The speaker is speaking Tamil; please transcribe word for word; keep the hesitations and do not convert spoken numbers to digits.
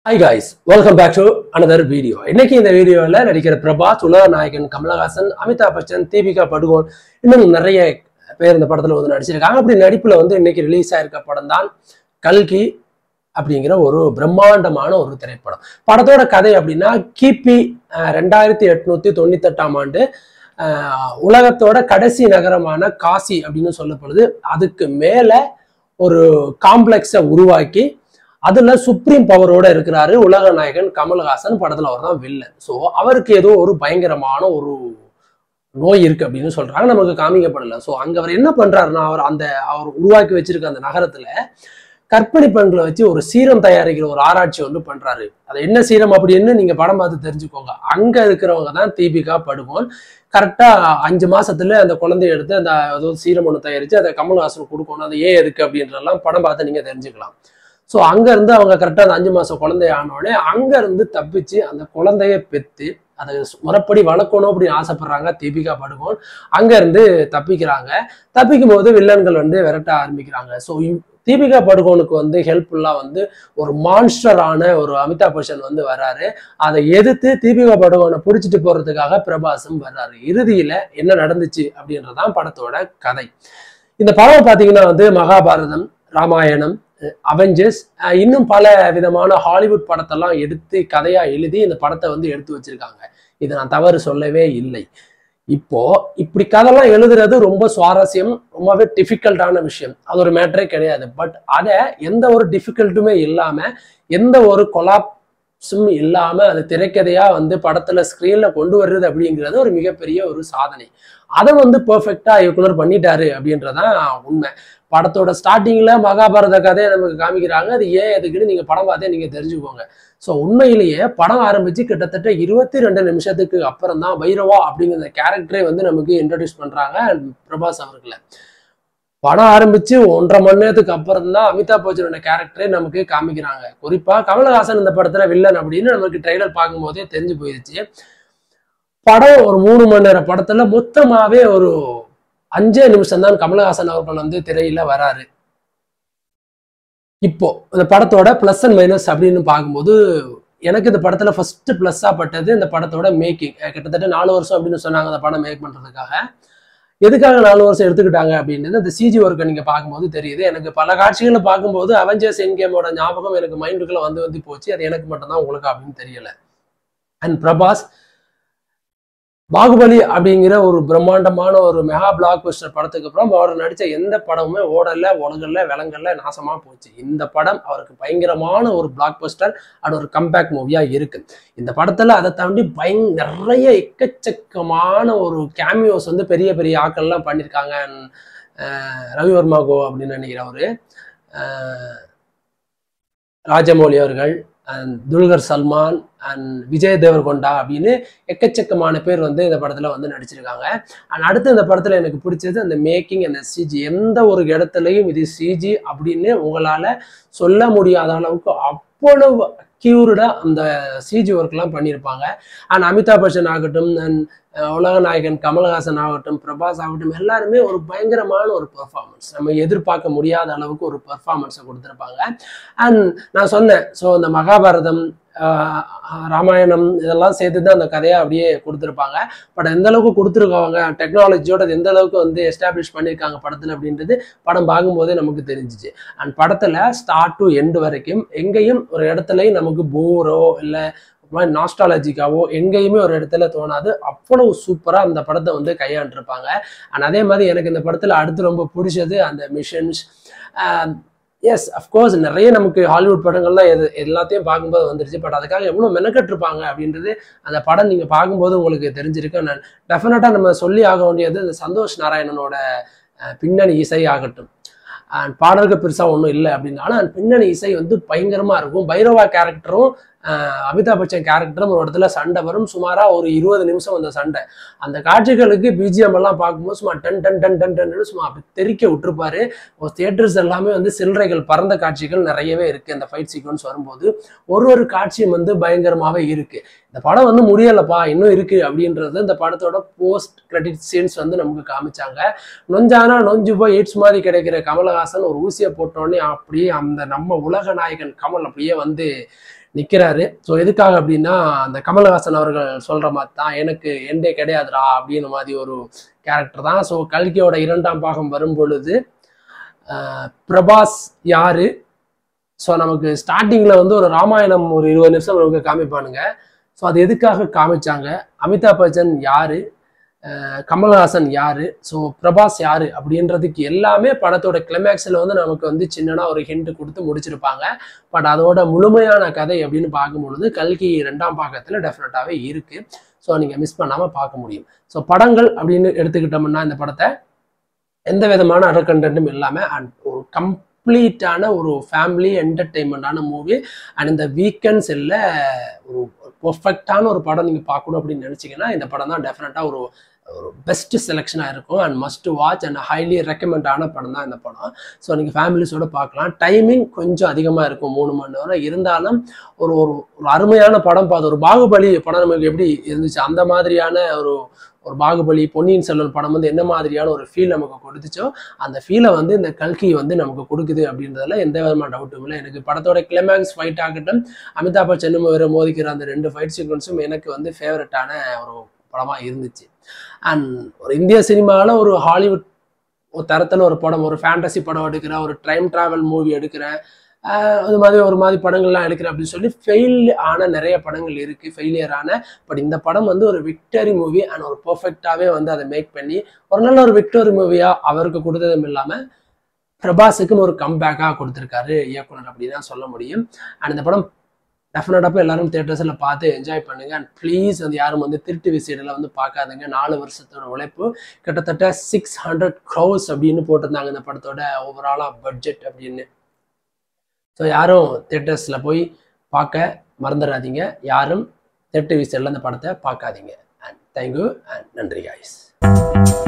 Hi guys, welcome back to another video. இன்னைக்கு இந்த வீடியோல நடிக்கிற பிரபாஸ், உலக நாயகன் கமலஹாசன், அமிதாப் பச்சன், தீபிகா படுகோன் இன்னும் நிறைய பேர் இந்த படத்துல வந்து நடிச்சிருக்காங்க. அப்படி நடிப்புல வந்து இன்னைக்கு ரிலீஸ் ஆயிருக்க படம் தான் கல்கி அப்படிங்கிற ஒரு பிரம்மாண்டமான ஒரு திரைப்படம். படத்தோட கதை அப்படின்னா கிபி ரெண்டாயிரத்தி எட்நூத்தி தொண்ணூத்தி எட்டாம் ஆண்டு உலகத்தோட கடைசி நகரமான காசி அப்படின்னு சொல்லப்படுது. அதுக்கு மேல ஒரு காம்ப்ளெக்ஸை உருவாக்கி அதுல சுப்ரீம் பவரோட இருக்கிறாரு உலக நாயகன் கமல்ஹாசன். படத்துல அவர் தான் வில்லன். ஸோ அவருக்கு ஏதோ ஒரு பயங்கரமான ஒரு நோய் இருக்கு அப்படின்னு சொல்றாங்க, நமக்கு காமிக்கப்படல. ஸோ அங்க அவர் என்ன பண்றாருன்னா, அவர் அந்த அவர் உருவாக்கி வச்சிருக்க அந்த நகரத்துல கற்பிணி பெண்களை வச்சு ஒரு சீரம் தயாரிக்கிற ஒரு ஆராய்ச்சி ஒன்று பண்றாரு. அது என்ன சீரம் அப்படின்னு நீங்க படம் பார்த்து தெரிஞ்சுக்கோங்க. அங்க இருக்கிறவங்க தான் தீபிகா படுகோன். கரெக்டா அஞ்சு மாசத்துல அந்த குழந்தைய எடுத்து அந்த ஏதோ சீரம் ஒன்று தயாரிச்சு அதை கமல்ஹாசன் கொடுக்கணும். அது ஏன் இருக்கு அப்படின்றலாம் படம் பார்த்து நீங்க தெரிஞ்சுக்கலாம். ஸோ அங்க இருந்து அவங்க கரெக்டா அந்த அஞ்சு மாசம் குழந்தைய ஆனோடனே அங்க இருந்து தப்பிச்சு அந்த குழந்தைய பெத்து அதை முறைப்படி வளர்க்கணும் அப்படின்னு ஆசைப்படுறாங்க தீபிகா படுகோன். அங்க இருந்து தப்பிக்கிறாங்க. தப்பிக்கும் போது வில்லன்கள் வந்து விரட்ட ஆரம்பிக்கிறாங்க. ஸோ தீபிகா படுகோனுக்கு வந்து ஹெல்ப்ஃபுல்லா வந்து ஒரு மான்ஸ்டரான ஒரு அமிதாப் பச்சன் வந்து வர்றாரு. அதை எதிர்த்து தீபிகா படுகோனை பிடிச்சிட்டு போறதுக்காக பிரபாஸும் வர்றாரு. இறுதியில என்ன நடந்துச்சு அப்படின்றதான் படத்தோட கதை. இந்த படம் பாத்தீங்கன்னா வந்து மகாபாரதம், ராமாயணம், அவெஞ்சர்ஸ் இன்னும் பல விதமான ஹாலிவுட் படத்தெல்லாம் எடுத்து கதையா எழுதி இந்த படத்தை வந்து எடுத்து வச்சிருக்காங்க. இதை நான் தவறு சொல்லவே இல்லை. இப்போ இப்படி கதைலாம் எழுதுறது ரொம்ப சுவாரஸ்யம், ரொம்பவே டிஃபிகல்ட்டான விஷயம். அது ஒரு மேட்டரே கிடையாது. பட் அதை எந்த ஒரு டிஃபிகல்ட்டுமே இல்லாம, எந்த ஒரு கொலாப்ஸும் இல்லாம அது திரைக்கதையா வந்து படத்துல ஸ்கிரீன்ல கொண்டு வர்றது அப்படிங்கிறது ஒரு மிகப்பெரிய ஒரு சாதனை. அதை வந்து பெர்ஃபெக்டா இயக்குனர் பண்ணிட்டாரு அப்படின்றதான் உண்மை. படத்தோட ஸ்டார்டிங்ல மகாபாரத கதையை நமக்கு காமிக்கிறாங்க. அது ஏன் எதுக்குன்னு நீங்க படம் பார்த்தே நீங்க தெரிஞ்சுக்கோங்க. ஸோ உண்மையிலேயே படம் ஆரம்பிச்சு கிட்டத்தட்ட இருபத்தி ரெண்டு நிமிஷத்துக்கு அப்புறம் தான் பைரவா அப்படிங்கிற கேரக்டரே வந்து நமக்கு இன்ட்ரடியூஸ் பண்றாங்க பிரபாஸ் அவர்களை. படம் ஆரம்பிச்சு ஒன்றரை மணி நேரத்துக்கு அப்புறம் தான் அமிதாப் பச்சனோட கேரக்டரே நமக்கு காமிக்கிறாங்க. குறிப்பா கமல்ஹாசன் இந்த படத்துல வில்லன் அப்படின்னு நமக்கு ட்ரெய்லர் பார்க்கும் போதே தெரிஞ்சு போயிடுச்சு. படம் ஒரு மூணு மணி நேரம் படத்துல மொத்தமாவே ஒரு அஞ்சே நிமிஷம் தான் கமல்ஹாசன் அவர்கள் வந்து திரையில வராரு. இப்போ இந்த படத்தோட பிளஸ் அண்ட் மைனஸ் அப்படின்னு பார்க்கும்போது எனக்கு இந்த படத்துல ஃபர்ஸ்ட் பிளஸ்ஸா பட்டது இந்த படத்தோட மேக்கிங். கிட்டத்தட்ட நாலு வருஷம் அப்படின்னு சொன்னாங்க அந்த படம் மேக் பண்றதுக்காக. எதுக்காக நாலு வருஷம் எடுத்துக்கிட்டாங்க அப்படின்றது அந்த சிஜி ஒர்க்கை நீங்க பார்க்கும்போது தெரியுது. எனக்கு பல காட்சிகளை பார்க்கும்போது அவெஞ்சர்ஸ் எண்ட் கேமோட ஞாபகம் எனக்கு மைண்டுக்குள்ள வந்து வந்து போச்சு. அது எனக்கு மட்டும்தான் உங்களுக்கு அப்படின்னு தெரியல. அண்ட் பிரபாஸ் பாகுபலி அப்படிங்கிற ஒரு பிரம்மாண்டமான ஒரு மெகா பிளாக் பஸ்டர் படத்துக்கு அப்புறம் அவர் நடிச்ச எந்த படமுமே ஓடல, உலகல்ல, விலங்கல்ல, நாசமா போச்சு. இந்த படம் அவருக்கு பயங்கரமான ஒரு பிளாக் பஸ்டர் அண்ட் ஒரு கம்பேக் மூவியா இருக்கு. இந்த படத்துல அதை தாண்டி பயங் நிறைய எக்கச்சக்கமான ஒரு கேமியோஸ் வந்து பெரிய பெரிய ஆக்கள்லாம் பண்ணியிருக்காங்க. ரவிவர்மா கோ அப்படின்னு நினைக்கிறவரு, ராஜமௌலி அவர்கள், அண்ட் துல்கர் சல்மான் அண்ட் விஜய் தேவர்கொண்டா அப்படின்னு எக்கச்சக்கமான பேர் வந்து இந்த படத்துல வந்து நடிச்சிருக்காங்க. அண்ட் அடுத்து இந்த படத்துல எனக்கு பிடிச்சது அந்த மேக்கிங், அந்த சிஜி. எந்த ஒரு இடத்துலையும் இது சிஜி அப்படின்னு உங்களால சொல்ல முடியாத அளவுக்கு அவ்வளவு அக்யூர்டா அந்த சிஜி ஒர்க் எல்லாம் பண்ணியிருப்பாங்க. அண்ட் அமிதாப் பச்சன் ஆகட்டும், அண்ட் உலக நாயகன் கமல்ஹாசன் ஆகட்டும், பிரபாஸ் ஆகட்டும், எல்லாருமே ஒரு பயங்கரமான ஒரு பெர்ஃபார்மன்ஸ், நம்ம எதிர்பார்க்க முடியாத அளவுக்கு ஒரு பெர்ஃபார்மன்ஸை கொடுத்துருப்பாங்க. அண்ட் நான் சொன்னேன், ஸோ இந்த மகாபாரதம், ராமாயணம் இதெல்லாம் சேர்த்து தான் அந்த கதையை அப்படியே கொடுத்துருப்பாங்க. பட் எந்த அளவுக்கு கொடுத்துருக்காங்க, டெக்னாலஜியோட எந்த அளவுக்கு வந்து எஸ்டாப்ளிஷ் பண்ணியிருக்காங்க படத்துல அப்படின்றது படம் பார்க்கும்போதே நமக்கு தெரிஞ்சிச்சு. அண்ட் படத்துல ஸ்டார்ட் டு எண்டு வரைக்கும் எங்கேயும் ஒரு இடத்துலையும் நமக்கு போரோ இல்லை நாஸ்டாலஜிக்காவோ எங்கேயுமே ஒரு இடத்துல தோணாது. அவ்வளவு சூப்பரா அந்த படத்தை வந்து கையாண்டிருப்பாங்க. அண்ட் அதே மாதிரி எனக்கு இந்த படத்துல அடுத்து ரொம்ப பிடிச்சது அந்த மிஷன்ஸ். எஸ், அஃப்கோர்ஸ் நிறைய நமக்கு ஹாலிவுட் படங்கள்லாம் எது எல்லாத்தையும் பார்க்கும்போது வந்துருச்சு. பட் அதுக்காக எவ்வளோ மெனக்கட்டிருப்பாங்க அப்படின்றது அந்த படம் நீங்கள் பார்க்கும்போது உங்களுக்கு தெரிஞ்சிருக்கு. நான் டெஃபினட்டாக நம்ம சொல்லி ஆக வேண்டியது இந்த சந்தோஷ் நாராயணனோட பின்னணி இசை ஆகட்டும். அண்ட் பாடல்கள் பெருசாக ஒன்றும் இல்லை அப்படின்னாலும் அந்த பின்னணி இசை வந்து பயங்கரமாக இருக்கும். பைரவா கேரக்டரும் அமிதாப் பச்சன் கேரக்டரும் ஒரு இடத்துல சண்டை வரும். சுமாரா ஒரு இருபது நிமிஷம் அந்த சண்டை. அந்த காட்சிகளுக்கு பிஜிஎம் எல்லாம் பார்க்கும்போது சும்மா டன் டன் டன் டன் டன் சும்மா அப்படி தெறிக்க விட்டுருப்பாரு. தியேட்டர்ஸ் எல்லாமே வந்து சில்லறைகள் பறந்த காட்சிகள் நிறையவே இருக்கு. அந்த ஃபைட் சீக்வன்ஸ் வரும்போது ஒரு ஒரு காட்சியும் வந்து பயங்கரமாவே இருக்கு. இந்த படம் வந்து முடியலப்பா, இன்னும் இருக்கு அப்படின்றது இந்த படத்தோட போஸ்ட் கிரெடிட் சீன்ஸ் வந்து நமக்கு காமிச்சாங்க. நொஞ்சானா நொஞ்சு போய் எய்ட்ஸ் மாதிரி கிடைக்கிற கமலஹாசன் ஒரு ஊசியை போட்டோடனே அப்படியே அந்த நம்ம உலக நாயகன் கமல் அப்படியே வந்து நிற்கிறாரு. ஸோ எதுக்காக அப்படின்னா அந்த கமலஹாசன் அவர்கள் சொல்கிற மாதிரி தான் எனக்கு எண்டே கிடையாதுடா அப்படின்ற மாதிரி ஒரு கேரக்டர் தான். ஸோ கல்கியோட இரண்டாம் பாகம் வரும் பொழுது பிரபாஸ் யாரு, ஸோ நமக்கு ஸ்டார்டிங்கில் வந்து ஒரு ராமாயணம் ஒரு இருபது நிமிஷம் நமக்கு காமிப்பானுங்க. ஸோ அது எதுக்காக காமிச்சாங்க, அமிதாப் பச்சன் யாரு, கமல்ஹாசன் யாரு, ஸோ பிரபாஸ் யாரு அப்படின்றதுக்கு எல்லாமே படத்தோட கிளைமேக்ஸில் வந்து நமக்கு வந்து சின்னனா ஒரு ஹிண்ட் கொடுத்து முடிச்சிருப்பாங்க. பட் அதோட முழுமையான கதை அப்படின்னு பார்க்கும்பொழுது கல்கி ரெண்டாம் பாகத்தில் டெஃபினட்டாகவே இருக்கு. ஸோ நீங்கள் மிஸ் பண்ணாமல் பார்க்க முடியும். ஸோ படங்கள் அப்படின்னு எடுத்துக்கிட்டோம்னா இந்த படத்தை எந்த விதமான அதர் கண்டென்ட்டும் இல்லாமல் அண்ட் ஒரு கம்ப்ளீட்டான ஒரு ஃபேமிலி என்டர்டெயின்மெண்டான மூவி அண்ட் இந்த வீக்கெண்ட்ஸ் இல்லை ஒரு பர்ஃபெக்டான ஒரு படம் நீங்கள் பார்க்கணும் அப்படின்னு நினச்சிங்கன்னா இந்த படம் தான் டெஃபினட்டாக ஒரு ஒரு பெஸ்ட் செலெக்ஷனாக இருக்கும் and must watch and highly ரெக்கமெண்டான படம் தான் இந்த படம். ஸோ நீங்கள் ஃபேமிலிஸோடு பார்க்கலாம். டைமிங் கொஞ்சம் அதிகமாக இருக்கும், மூணு மணி நேரம் இருந்தாலும் ஒரு ஒரு ஒரு அருமையான படம் பார்த்து ஒரு பாகுபலி படம் நமக்கு எப்படி இருந்துச்சு அந்த மாதிரியான ஒரு ஒரு பாகுபலி பொன்னியின் செல்வன் படம் வந்து என்ன மாதிரியான ஒரு ஃபீல் நமக்கு கொடுத்துச்சோ அந்த ஃபீலை வந்து இந்த கல்கி வந்து நமக்கு கொடுக்குது அப்படின்றதுல எந்த விதமான டவுட்டும் இல்லை. எனக்கு படத்தோட கிளைமேக்ஸ் ஃபைட் ஆகட்டும், அமிதாப் பச்சனும் வேறு மோதிக்கிற அந்த ரெண்டு ஃபைட் சீக்வன்ஸும் எனக்கு வந்து ஃபேவரட்டான ஒரு படமாக இருந்துச்சு. அண்ட் ஒரு இந்திய சினிமாவில் ஒரு ஹாலிவுட் ஒரு தரத்தில் ஒரு படம், ஒரு ஃபேண்டசி படம் எடுக்கிறேன், ஒரு டைம் ட்ராவல் மூவி எடுக்கிறேன், அது மாதிரி ஒரு மாதிரி படங்கள்லாம் எடுக்கிறேன் அப்படின்னு சொல்லி ஃபெயில் ஆன நிறைய படங்கள் இருக்குது, ஃபெயிலியர் ஆன. பட் இந்த படம் வந்து ஒரு விக்டரி மூவி அண்ட் ஒரு பர்ஃபெக்டாகவே வந்து அதை மேக் பண்ணி ஒரு நல்ல ஒரு விக்டரி மூவியாக அவருக்கு கொடுத்ததும் இல்லாமல் பிரபாஸுக்குன்னு ஒரு கம்பேக்காக கொடுத்துருக்காரு இயக்குனர் அப்படின்னு தான் சொல்ல முடியும். அண்ட் இந்த படம் டெஃபினட்டாக எல்லாரும் தியேட்டர்ஸில் பார்த்து என்ஜாய் பண்ணுங்க. அண்ட் ப்ளீஸ் வந்து யாரும் வந்து திருட்டு விசைடில் வந்து பார்க்காதுங்க. நாலு வருஷத்தோட உழைப்பு கிட்டத்தட்ட சிக்ஸ் ஹண்ட்ரட் க்ரோர்ஸ் அப்படின்னு போட்டிருந்தாங்க இந்த படத்தோட ஓவராலாக பட்ஜெட் அப்படின்னு. ஸோ யாரும் தியேட்டர்ஸில் போய் பார்க்க மறந்துடாதீங்க, யாரும் திருட்டு விசைடில் இந்த படத்தை பார்க்காதீங்க. அண்ட் தேங்க்யூ அண்ட் நன்றி காய்ஸ்.